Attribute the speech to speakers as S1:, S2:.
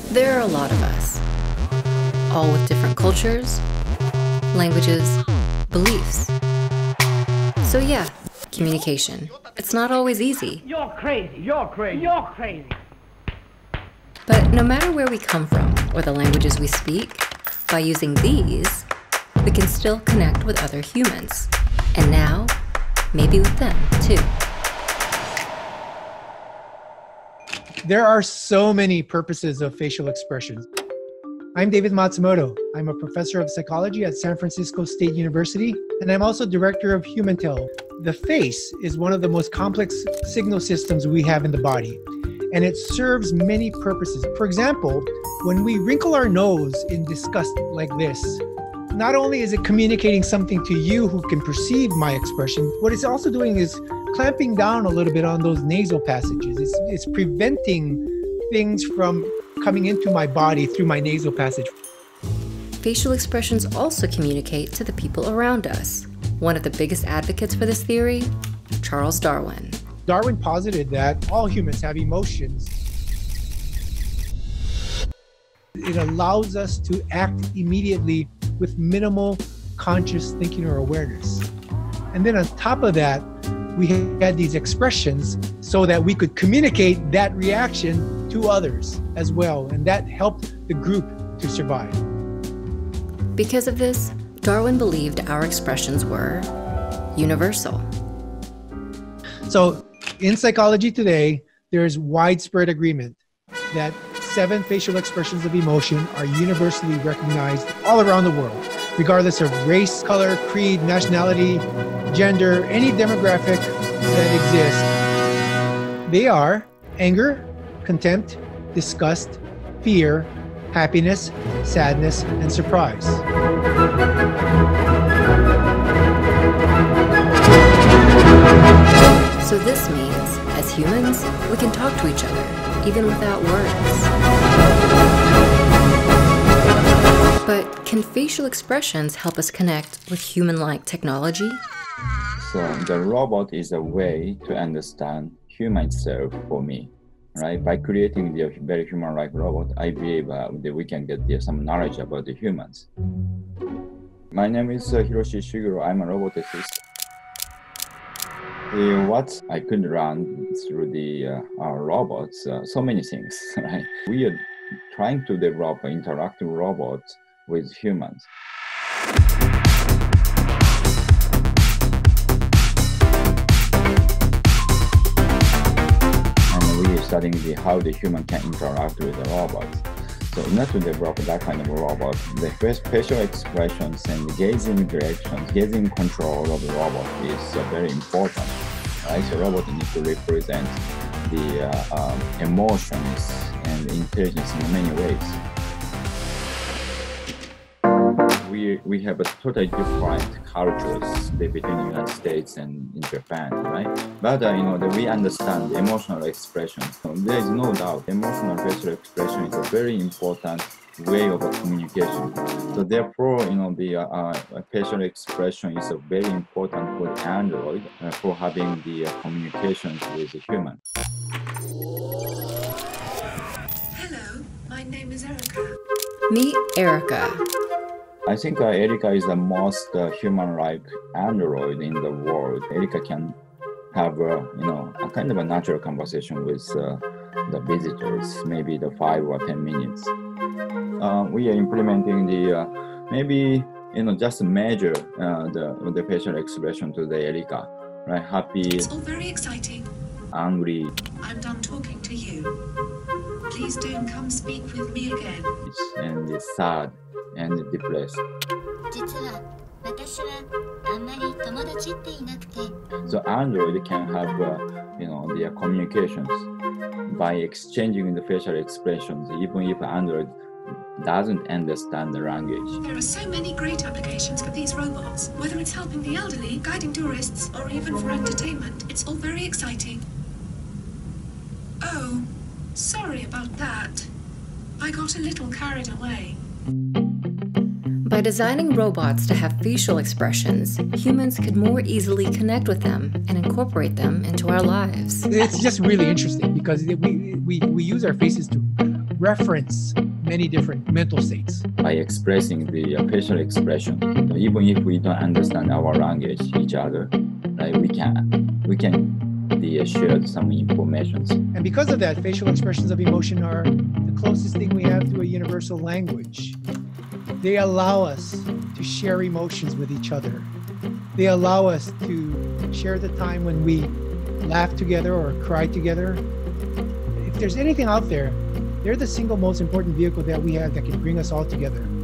S1: There are a lot of us, all with different cultures, languages, beliefs. So yeah, communication. It's not always easy.
S2: You're crazy, you're crazy, you're crazy.
S1: But no matter where we come from or the languages we speak, by using these, we can still connect with other humans. And now, maybe with them too.
S3: There are so many purposes of facial expressions. I'm David Matsumoto. I'm a professor of psychology at San Francisco State University, and I'm also director of HumanTel. The face is one of the most complex signal systems we have in the body, and it serves many purposes. For example, when we wrinkle our nose in disgust like this, not only is it communicating something to you who can perceive my expression, what it's also doing is clamping down a little bit on those nasal passages. It's preventing things from coming into my body through my nasal passage.
S1: Facial expressions also communicate to the people around us. One of the biggest advocates for this theory, Charles Darwin.
S3: Darwin posited that all humans have emotions. It allows us to act immediately with minimal conscious thinking or awareness. And then on top of that, we had these expressions so that we could communicate that reaction to others as well. And that helped the group to survive.
S1: Because of this, Darwin believed our expressions were universal.
S3: So in psychology today, there's widespread agreement that 7 facial expressions of emotion are universally recognized all around the world, regardless of race, color, creed, nationality, gender, any demographic that exists. They are anger, contempt, disgust, fear, happiness, sadness, and surprise.
S1: So this means, as humans, we can talk to each other, even without words. But can facial expressions help us connect with human-like technology?
S4: So the robot is a way to understand human self for me, right? By creating the very human-like robot, I believe that we can get some knowledge about the humans. My name is Hiroshi Shiguro. I'm a roboticist. What I could run through the robots, so many things, right? We are trying to develop interactive robots with humans. And we are studying how the human can interact with the robots. So in order to develop that kind of a robot, the first facial expressions and gazing directions, gazing control of the robot is very important. Right? So robot needs to represent the emotions and intelligence in many ways. We have a totally different cultures between the United States and in Japan, right? But we understand emotional expressions. So there is no doubt emotional facial expression is a very important way of communication. So therefore, the facial expression is very important for the Android for having the communications with the human.
S5: Hello, my name is Erica.
S1: Meet Erica.
S4: I think Erica is the most human-like android in the world. Erica can have a kind of a natural conversation with the visitors, maybe the 5 or 10 minutes. We are implementing the maybe just measure the facial expression to the Erica, right? Happy.
S5: It's all very exciting.
S4: Angry.
S5: I'm done talking to you. Please don't come speak with me again.
S4: And sad and depressed. So Android can have their communications by exchanging the facial expressions, even if Android doesn't understand the language.
S5: There are so many great applications for these robots, whether it's helping the elderly, guiding tourists, or even for entertainment. It's all very exciting. Oh, sorry about that. I got a little carried away.
S1: By designing robots to have facial expressions, humans could more easily connect with them and incorporate them into our lives.
S3: It's just really interesting because we use our faces to reference many different mental states.
S4: By expressing the facial expression, even if we don't understand our language, each other, right, we can share some information.
S3: And because of that, facial expressions of emotion are the closest thing we have to a universal language. They allow us to share emotions with each other. They allow us to share the time when we laugh together or cry together. If there's anything out there, they're the single most important vehicle that we have that can bring us all together.